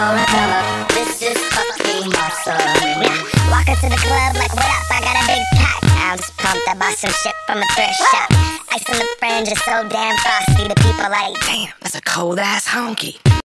for a come up. This is fucking awesome. Walk into the club like, what up? I got a big cock. I'm just pumped. I bought some shit from a thrift shop. Ice on the fringe is so damn frosty. The people like, damn, that's a cold ass honky.